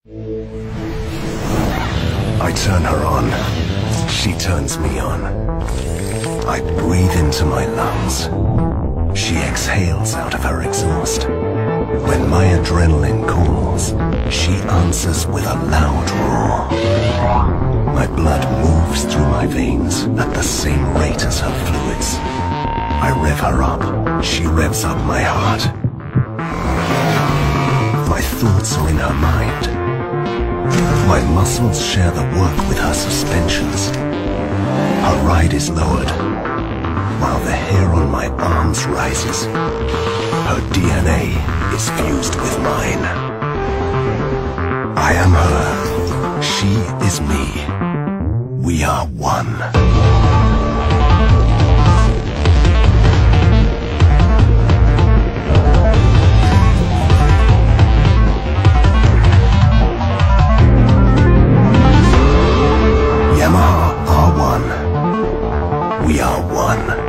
I turn her on. She turns me on. I breathe into my lungs. She exhales out of her exhaust. When my adrenaline calls, she answers with a loud roar. My blood moves through my veins at the same rate as her fluids. I rev her up. She revs up my heart. My thoughts are in her mind. My muscles share the work with her suspensions. Her ride is lowered, while the hair on my arms rises. Her DNA is fused with mine. I am her. She is me. We are one. Yamaha R1. We are one.